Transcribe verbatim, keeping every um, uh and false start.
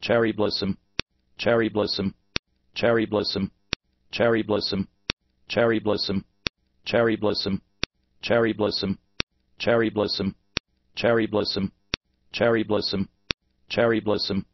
cherryblossom, cherryblossom, cherryblossom, cherryblossom, cherryblossom, cherryblossom, cherryblossom, cherryblossom, cherryblossom, cherryblossom, cherryblossom,